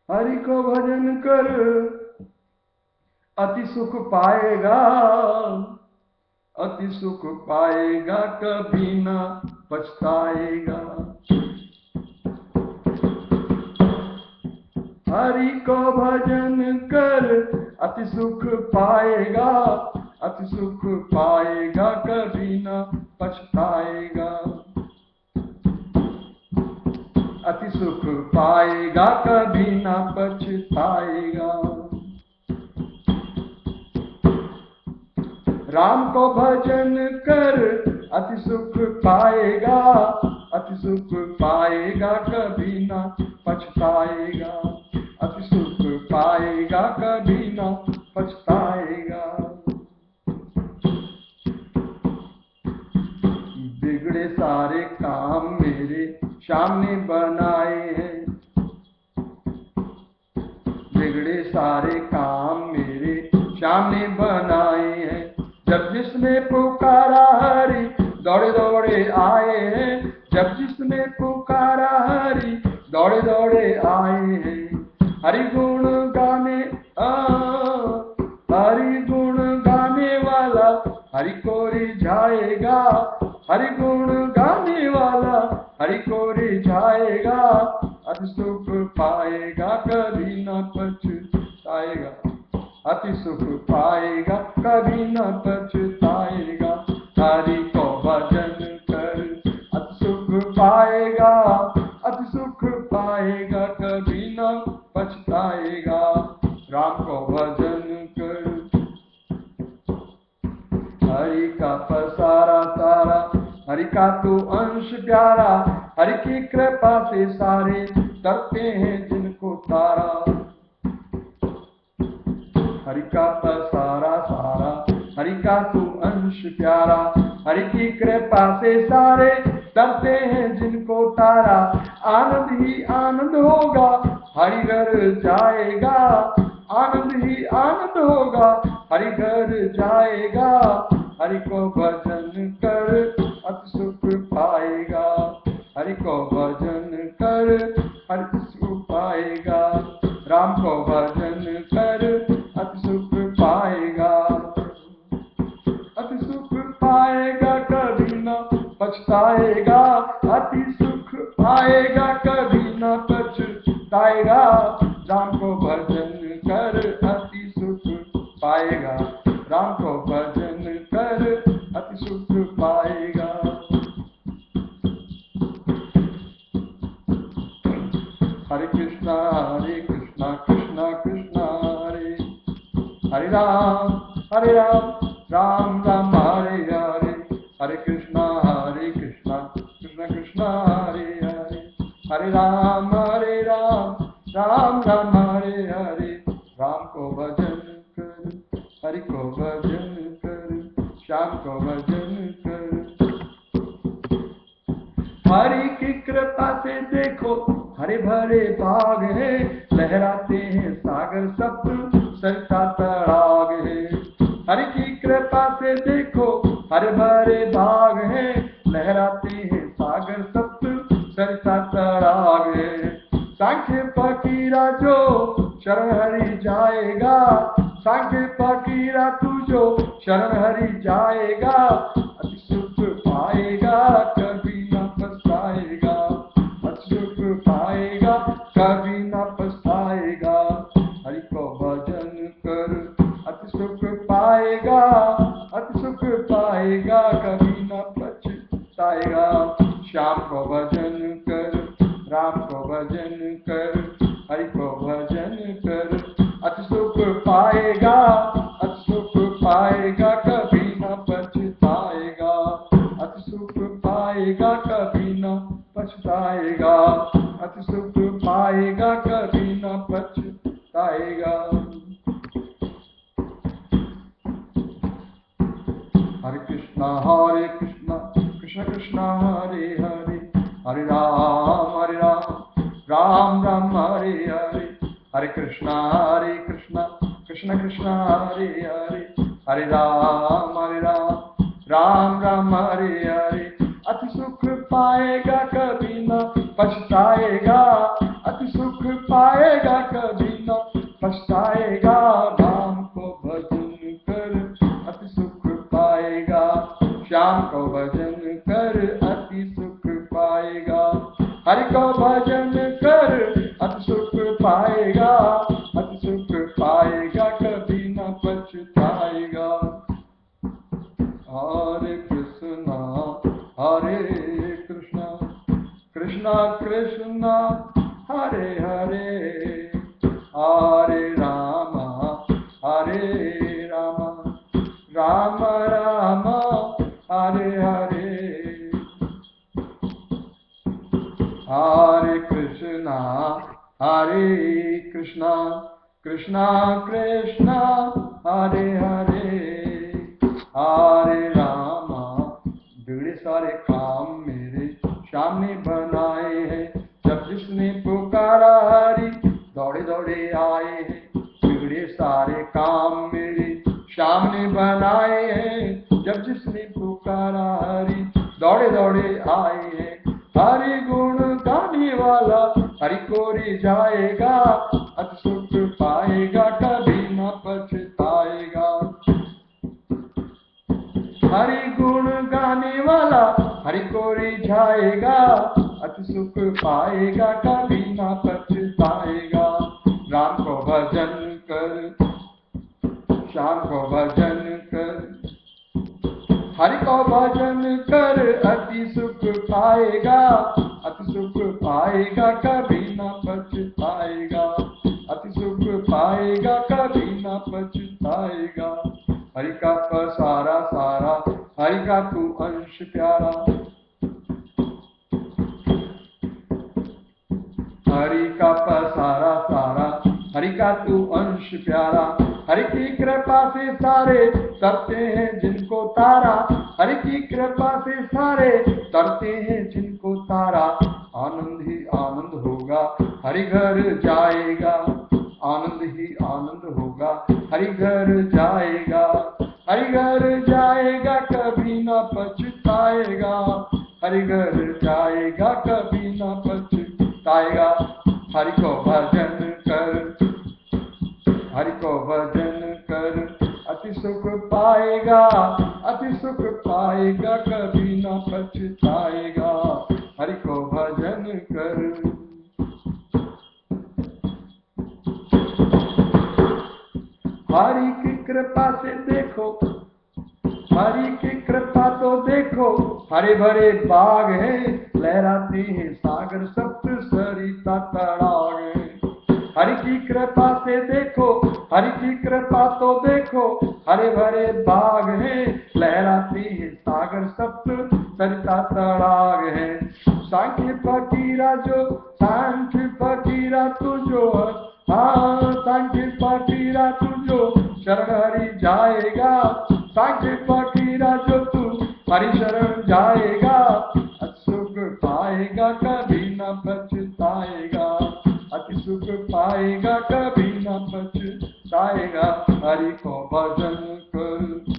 हरि को भजन कर अति सुख पाएगा, अति सुख पाएगा, कभी ना पछताएगा। हरि को भजन कर अति सुख पाएगा, अति सुख पाएगा, कभी ना पछताएगा। अति सुख पाएगा, कभी ना पछताएगा। राम को भजन कर अति सुख पाएगा, अति सुख पाएगा, कभी ना पछताएगा। अति सुख पाएगा, कभी ना पछताएगा। बिगड़े सारे काम मेरे श्याम ने बनाए हैं, बिगड़े सारे काम मेरे श्याम ने बनाए हैं। जब जिसने पुकारा हरि दौड़े दौड़े आए हैं, जब जिसने पुकारा हरि दौड़े दौड़े आए हैं। हरि गुण गाने हरि गुण गाने वाला हरि को रिझाएगा, हरि गुण गाने वाला हरि को रिझाएगा। अति सुख पाएगा, कभी न पछताएगा, अति सुख पाएगा, कभी न पछताएगा। हरि को भजन कर अति सुख पाएगा, अति सुख पाएगा, कभी न पछताएगा। राम को भजन कर हरि का पसारा सारा, हरि का तो अंश प्यारा। हरि की कृपा से सारे तरते हैं जिनको तारा। हरि का पसारा सारा, हरि का तू अंश प्यारा। हरि की कृपा से सारे तरते हैं जिनको तारा। आनंद ही आनंद होगा, हरि घर जाएगा, आनंद ही आनंद होगा, हरि घर जाएगा। हरि को भजन कर अति सुख पाएगा, हरि को भजन कर अति सुख पाएगा। राम को भजन कर अति सुख पाएगा, अति सुख पाएगा, कभी न पछताएगा। अति सुख पाएगा, कभी न पछताएगा। राम को भजन कर अति सुख पाएगा, राम को भजन कर अति सुख पाएगा। हरे कृष्णा कृष्णा कृष्णा हरे हरे राम, राम राम हरे हरे। हरे कृष्णा कृष्णा कृष्णा हरे हरे। हरे राम, राम राम हरे हरे। राम को भजन कर, हरि को भजन कर, श्याम को भजन कर। हरि की कृपा से देखो हरे भरे बाग है, लहराते हैं सागर सप्त सरिता तड़ाग है। हरि की कृपा से देखो हरे भरे बाग है, लहराते हैं सागर सप्त सरिता तड़ाग है। सांख्य फकीरा जो शरण हरि जाएगा, सांख्य फकीरा तू जो शरण हरि जाएगा। अति सुख पाएगा, कभी न पछताएगा, अति सुख पाएगा, कभी न पछताएगा। हरि को भजन कर अति सुख पाएगा, अति सुख पाएगा, कभी न पछताएगा। श्याम को भजन कर, राम को भजन कर, हरि को भजन कर। अति सुख पाएगा, अति सुख पाएगा, कभी न पछताएगा। अति सुख पाएगा, कभी न पछताएगा। अति सुख पाएगा, कभी न पछताएगा। हरे कृष्णा कृष्ण कृष्ण हरे हरे। हरे राम, राम राम हरे हरे। हरे कृष्णा कृष्ण कृष्ण हरे हरे। हरे राम, राम राम हरे हरे। अति सुख पाएगा, कभी न पछताएगा। अति सुख पाएगा, कभी न पछताएगा। राम को भजन कर अति सुख पाएगा, श्याम को भजन कर अति सुख पाएगा। हरि को भजन कर अति सुख पाएगा, अति सुख पाएगा, कभी न पछताएगा। हरे कृष्णा कृष्णा कृष्णा हरे हरे, हरे राम राम राम हरे हरे। हरे कृष्णा कृष्णा कृष्णा हरे हरे, हरे राम। बिगड़े सारे काम मेरे श्याम ने बनाए हैं, जब जिसने पुकारा हरि दौड़े दौड़े आए हैं। बिगड़े सारे काम मेरे श्याम ने बनाए हैं, जब जिसने पुकारा हरि दौड़े दौड़े आए हैं। हरि गुण गाने वाला हरि को रे जाएगा, अति सुख पाएगा, कभी न पछताएगा। हरि गुण गाने वाला हरि को रे जाएगा, अति सुख पाएगा, कभी न पछताएगा। राम को भजन कर, श्याम को भजन कर, हरि को भजन कर अति सुख पाएगा, अति सुख पाएगा, कभी न पछताएगा। अति सुख पाएगा, कभी न पछताएगा। हरि का पसारा सारा, हरि का तू अंश प्यारा। हरि का पसारा सारा, हरि का तू अंश प्यारा। हरि की कृपा से सारे तरते हैं जिनको तारा, हरि की कृपा से सारे तरते हैं जिनको तारा। आनंद ही आनंद होगा, हरि घर जाएगा, आनंद ही आनंद होगा, हरि घर जाएगा। हरि घर जाएगा, कभी न पछताएगा, हरि घर जाएगा, कभी न पछताएगा। हरि को भजन कर, हरि को भजन कर, अति सुख पाएगा, अति सुख पाएगा, कभी न पछताएगा। हरि को भजन कर। हरि की कृपा से देखो, हरि की कृपा तो देखो, हरे भरे बाग है, लहराते हैं सागर सप्त सरिता तड़ाग है। हरि की कृपा से देखो, हरि की कृपा तो देखो, हरे भरे बाग है, लहराते हैं सागर सप्त सरिता तड़ाग है। सांख्य फकीरा जो, सांख्य फकीरा तुझो, हाँ सांख्य फकीरा तुझो शरण हरि जाएगा। सांख्य फकीरा जो तू हरि शरण जाएगा, सुख पाएगा, कभी न पछताएगा। अति सुख पाएगा, कभी न पछताएगा। हरि को भजन कर,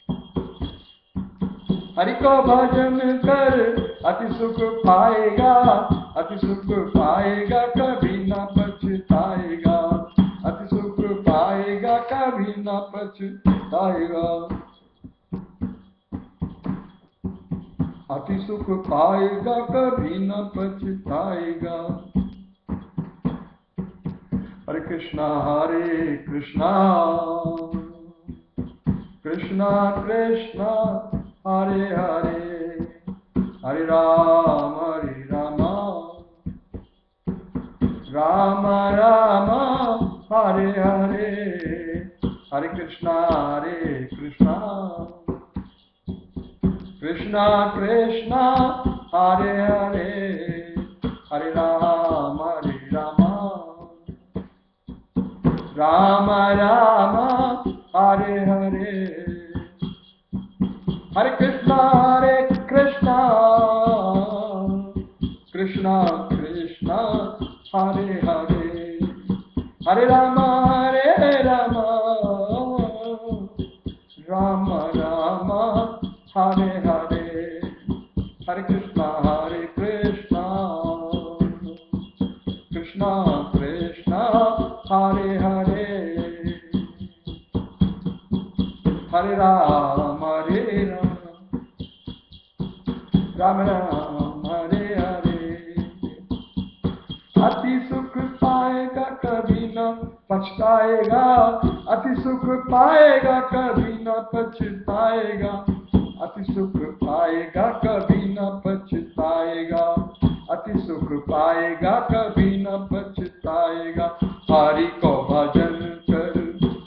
हरि को भजन कर, अति सुख पाएगा, अति सुख पाएगा, कभी न पछताएगा। अति सुख पाएगा, कभी न पछताएगा। अति सुख पाएगा, कभी न पछताएगा। हरे कृष्णा कृष्णा कृष्णा हरे हरे, हरे राम राम राम हरे हरे। हरे कृष्णा कृष्णा कृष्णा हरे हरे, हरे राम राम राम हरे हरे। हरे कृष्णा कृष्णा कृष्णा हरे हरे, हरे राम राम राम हरे हरे। हरे कृष्णा कृष्णा कृष्णा कृष्णा हरे हरे हरे राम राम राम हरे हरे। अति सुख पाएगा कभी न पछताएगा, अति सुख पाएगा कभी न पछताएगा, अति सुख पाएगा कभी न पछताएगा, अति सुख पाएगा कभी न पछताएगा। हरि को भजन कर,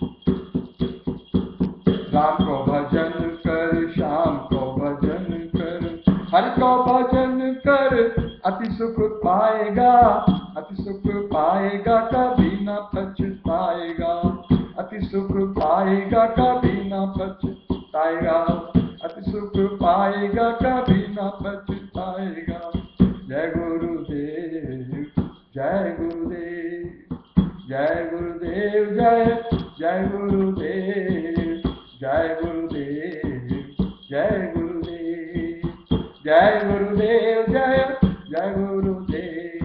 राम को भजन कर, श्याम को भजन कर, हरि को भजन कर, अति सुख पाएगा, अति सुख पाएगा कभी न पछताएगा, अति सुख पाएगा कभी न पछताएगा, अति सुख पाएगा कभी न पछताएगा। जय गुरुदेव जय गुरुदेव जय गुरुदेव जय गुरुदेव जय गुरुदेव जय गुरुदेव जय गुरुदेव जय गुरुदेव।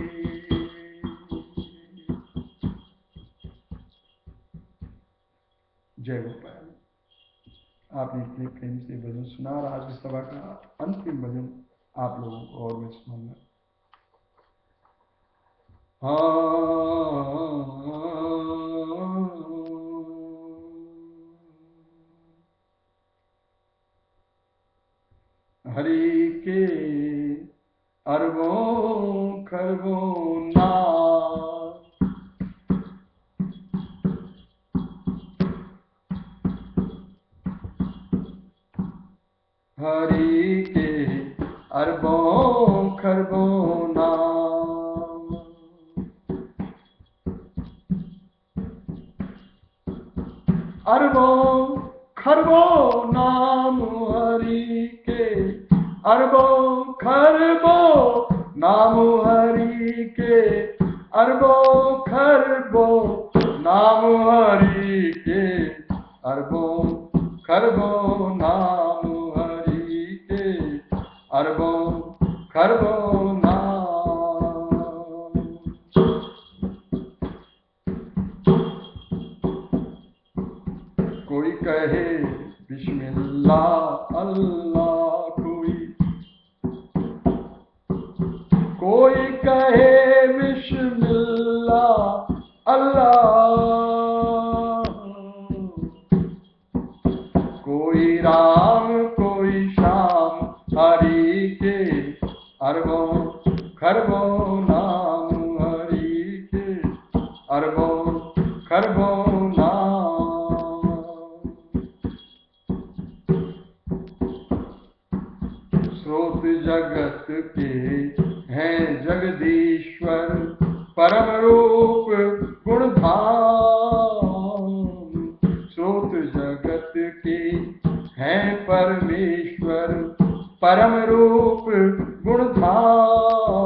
जय गोपाल। आपने इतने प्रेम से भजन सुना और आज की सभा का अंतिम भजन आप लोगों को और मैं सुनाऊंगा। हरि के अरबों खरबों नाम, हरि के अरबों खरबों नाम, अरबों खरबों नाम हरि के, अरबों खरबों नाम हरि के, अरबों खरबों नाम हरि के, अरबों खरबों नाम हरि के, अरबों खरबों नाम। कोई कहे बिस्मिल्लाह अल्लाह, कोई कहे बिस्मिल्लाह अल्लाह, कोई राम कोई श्याम हरि के, अरबों खरबों नाम हरि के, अरबों खरबों नाम। स्रोत जगत के हैं जगदीश्वर, परम रूप गुणधाम, स्रोत जगत के हैं परमेश्वर, परम रूप गुणधाम,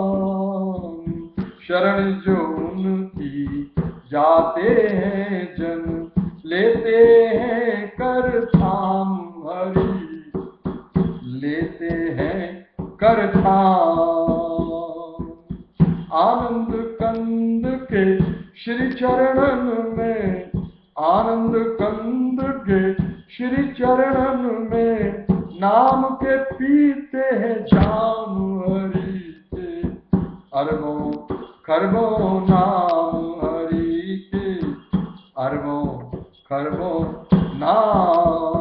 शरण जो उनकी जाते हैं जन, लेते हैं कर थाम हरि, लेते हैं कर थाम। आनंद कंद के श्री चरणन में, आनंद कंद के श्री चरणन में, नाम के पीते हैं जाम हरि के, अरबों खरबों नाम हरि के, अरबों खरबों नाम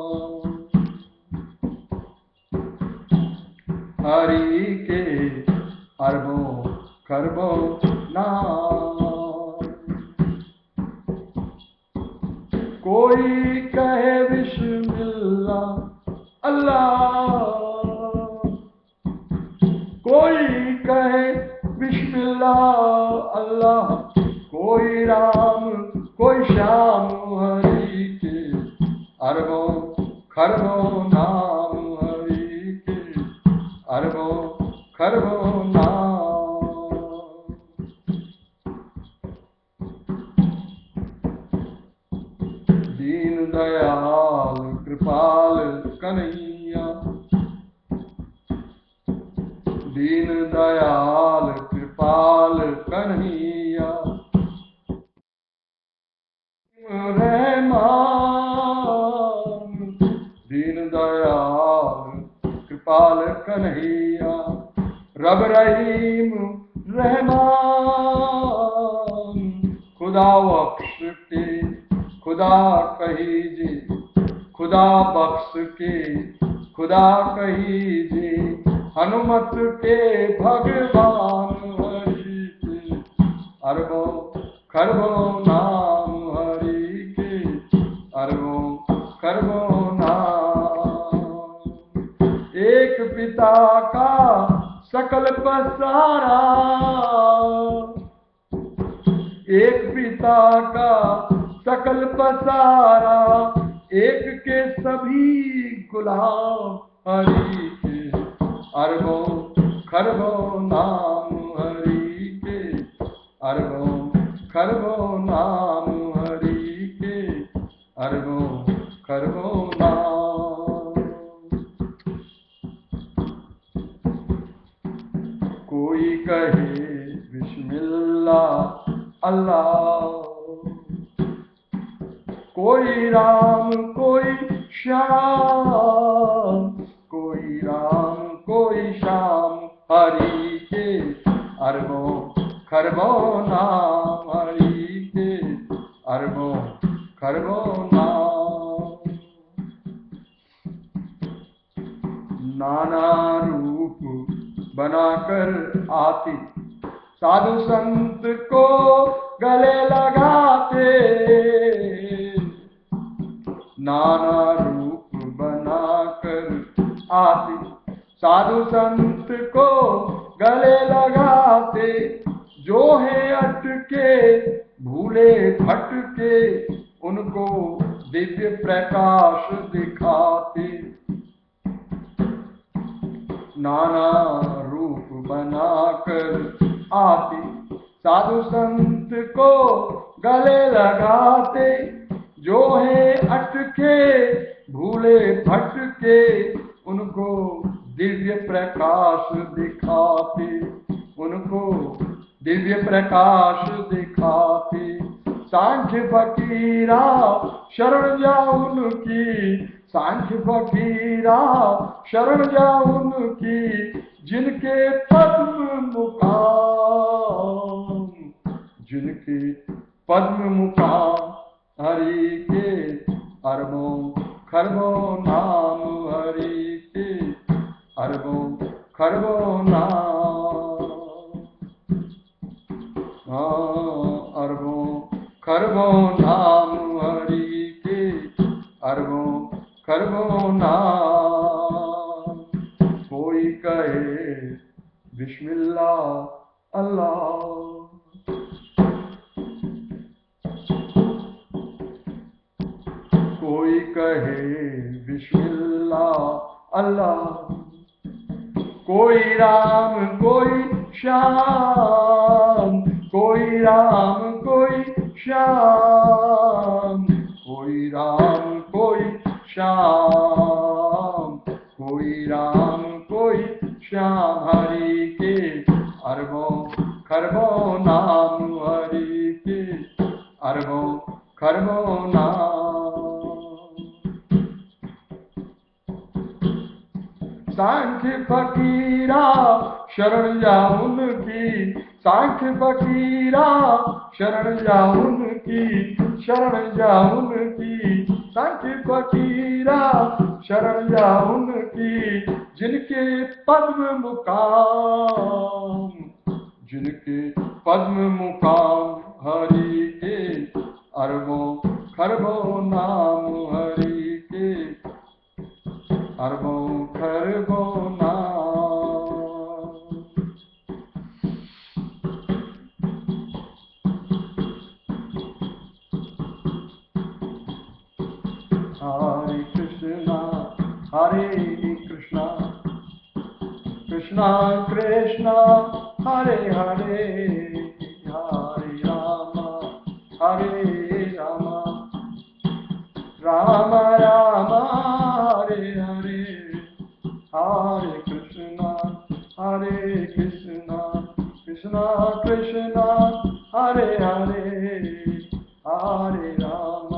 हरि के, अरबों खरबों नाम। कोई कहे बिस्मिल्लाह अल्लाह, कोई कहे बिस्मिल्लाह अल्लाह, कोई राम कोई श्याम हरि के, अरबों खरबों नाम हरि के, अरबों खरबों नाम। दीन दयाल कृपाल कन्हैया, दीन दयाल कृपाल कन्हैया, कन्हैया। रब रहीम रहमान खुदा बख्श के खुदा कहीजे, खुदा बख्श के खुदा कहीजे, हनुमत के भगवान हरि के, अरबों खरबों नाम हरि के, अरबों खरबों नाम। एक पिता का सकल पसारा, एक पिता का सकल पसारा, एक के सभी गुलाम हरि के, अरबों खरबों नाम हरि के, अरबों खरबों नाम हरि के, अरबों खरबों नाम। कोई कहे बिस्मिल्लाह अल्लाह, कोई राम कोई श्याम, कोई राम कोई श्याम हरि के, अरबों खरबों नाम हरि के, अरबों खरबों नाम। नाना रूप बनाकर आती साधु संत को गले लगाते, नाना रूप बनाकर आती साधु संत को गले लगाते, जो है अटके भूले भटके उनको दिव्य प्रकाश दिखाते। नाना रूप बनाकर आती साधु संत को गले लगाते, जो है अटके भूले भटके उनको दिव्य प्रकाश दिखाते, उनको दिव्य प्रकाश दिखाते। सांख्य फकीरा शरण जा उनकी, सांख्य फकीरा शरण जा उनकी, जिनके पद्म मुकाम, जिनके पद्म मुकाम हरि के, अरबों खरबों नाम हरि के, अरबों खरबों नाम। अरबों खरबों नाम हरि के, अरबों खरबों नाम। कोई कहे बिस्मिल्लाह अल्लाह, कोई कहे बिस्मिल्लाह अल्लाह, कोई राम कोई श्याम, कोई राम कोई श्याम, कोई राम कोई श्याम, कोई राम कोई श्याम हरि के, अरबों खरबों नाम हरि के, अरबों खरबों नाम। सांख्य फकीरा शरण जा उनकी, सांख्य फकीरा शरण जा उनकी, शरण जा उनकी, सांख्य फकीरा शरण जा उनकी, जिनके पद्म मुकाम, जिनके पद्म मुकाम हरि के, अरबों खरबों नाम हरि के, अरबों खरबों नाम। हरे कृष्णा कृष्णा कृष्णा हरे हरे, हरे राम राम राम हरे हरे, हरे कृष्णा कृष्णा कृष्णा हरे हरे, हरे राम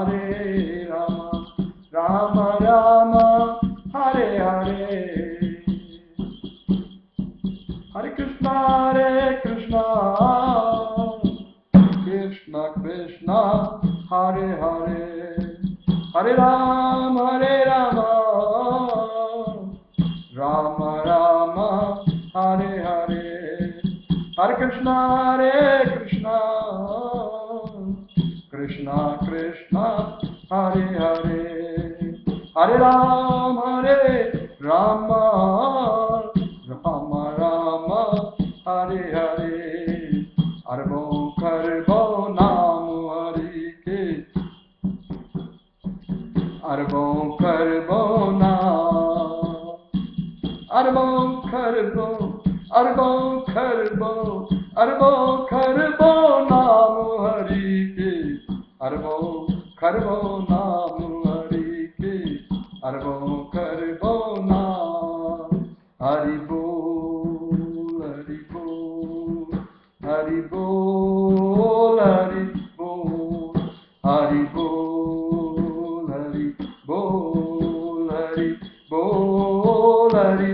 राम राम हरे हरे, कृष्ण कृष्ण हरे हरे हरे राम राम राम हरे हरे हरे कृष्ण कृष्ण कृष्ण हरे हरे हरे राम राम राम हरे हरे अरबों खरबों नाम हरि के अरबों खरबों नाम अरबों खरबों नाम हरि के अरबों खरबों नाम हरि के अरबों खरबों नाम हरि बोल हरि बोल हरि बोल हरि बोल हरि बोल हरि बोल हरि बोल हरि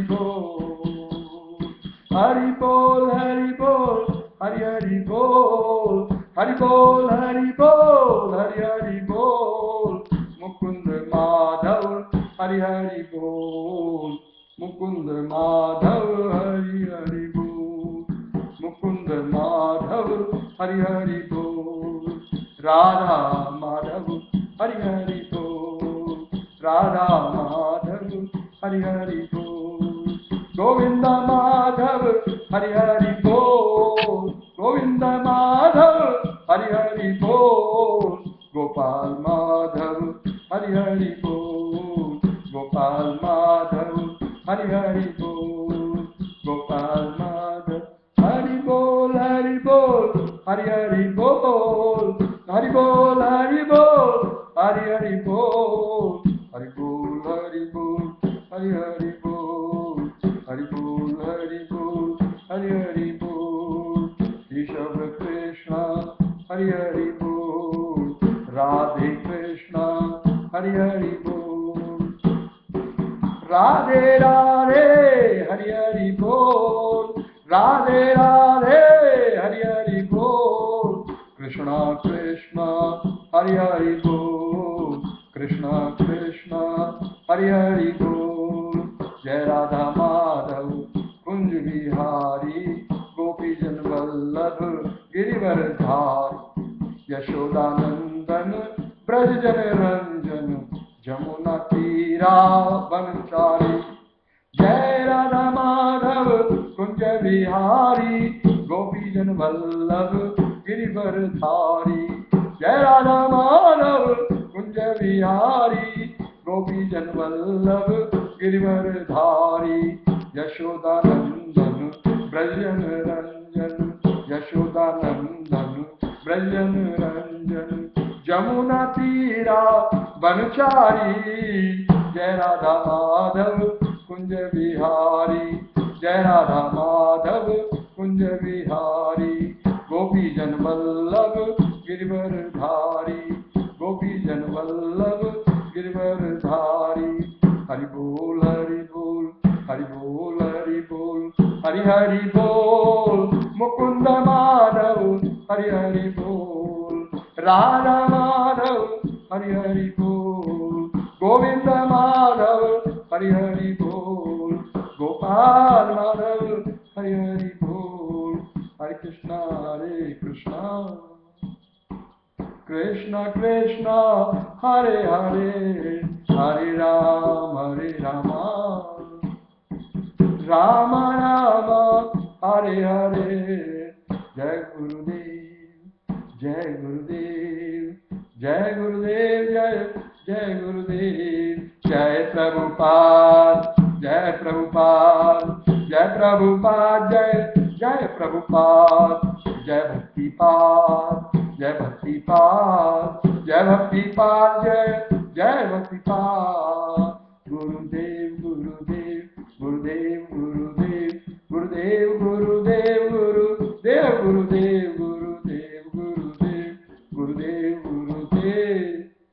बोल हरि बोल हरि बोल हरि हरि बोल हरि बोल हरि बोल हरि हरि बोल मुकुंद माधव हरि हरि बोल मुकुंद माधव हरि हरि बोल मुकुंद माधव हरि हरि बोल राधा माधव हरि हरि बोल राधा माधव हरि हरि बोल गोविंद माधव हरि हरि बोल गोविंद माधव हरि हरि बोल गोपाल माधव हरि हरि बोल गोपाल माधव हरि हरि बोल गोपाल माधव हरि बोल हरि बोल हरि हरि बोल हरि बोल हरि बोल हरि हरि बोल हरि बोल हरि बोल हरि हरि बोल हरि बोल हरि बोल हरि हरि बोल ऋषभ कृष्ण हरि हरि बोल राधे कृष्ण हरि हरि बोल राधे राधे हरि हरि बोल राधे राधे हरि हरि बोल कृष्ण कृष्ण हरि हरि बोल कृष्ण कृष्ण हरि हरि बोल जय राधा माधव कुंज बिहारी गोपी जन वल्लभ गिरिवर धारी यशोदानंदन ब्रज जन रंजन जमुना तीरा बनचारी जय राधा माधव कुंज बिहारी गोपी जन वल्लभ गिरिवर धारी जय राधा माधव कुंज बिहारी गोपी जन वल्लभ गिरिवर धारी यशोदानंदन ब्रजन रंजन यशोदानंदन ब्रजन रंजन जमुना तीरा बनचारी जय राधा माधव कुंज बिहारी जय राधा माधव कुंज बिहारी गोपी जन वल्लभ गिरिवर धारी गोपी जन वल्लभ गिरिवर धारी हरि बोल हरि बोल हरि बोल हरि बोल हरि हरि बोल मुकुंद माधव हरि हरि बोल राधा माधव हरि हरि बोल गोविंद माधव हरि हरि बोल गोपाल माधव हरि हरि बोल हरे कृष्णा कृष्ण कृष्ण हरे हरे हरे राम राम राम हरे हरे जय गुरुदेव जय गुरुदेव जय गुरुदेव जय गुरुदेव जय प्रभुपाद जय प्रभुपाद जय प्रभुपाद जय प्रभुपाद जय भक्तिपाद जय भक्तिपाद जय भक्तिपाद जय भक्तिपाद गुरुदेव गुरुदेव गुरुदेव गुरुदेव गुरुदेव गुरुदेव गुरुदेव गुरुदेव गुरुदेव गुरुदेव गुरुदेव गुरुदेव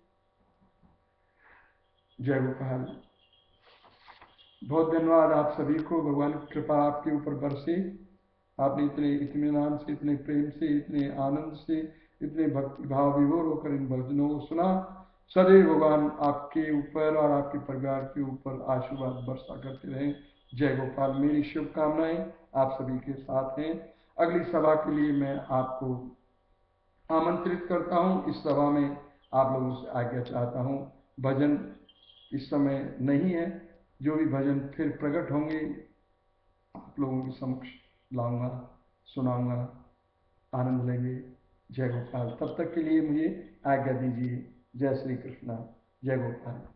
जय गोपाल। बहुत धन्यवाद आप सभी को। भगवान की कृपा आपके ऊपर बरसे। आपने इतने इत्मीनान से, इतने प्रेम से, इतने आनंद से, इतने भक्ति भाव विभोर होकर इन भजनों को सुना। सदैव भगवान आपके ऊपर और आपके परिवार के ऊपर आशीर्वाद वर्षा करते रहें। जय गोपाल। मेरी शुभकामनाएं आप सभी के साथ हैं। अगली सभा के लिए मैं आपको आमंत्रित करता हूं। इस सभा में आप लोगों से आज्ञा चाहता हूं। भजन इस समय नहीं है, जो भी भजन फिर प्रकट होंगे आप लोगों के समक्ष लाऊंगा, सुनाऊंगा, आनंद लेंगे। जय गोपाल। तब तक के लिए मुझे आज्ञा दीजिए। जय श्री कृष्ण। जय गोपाल।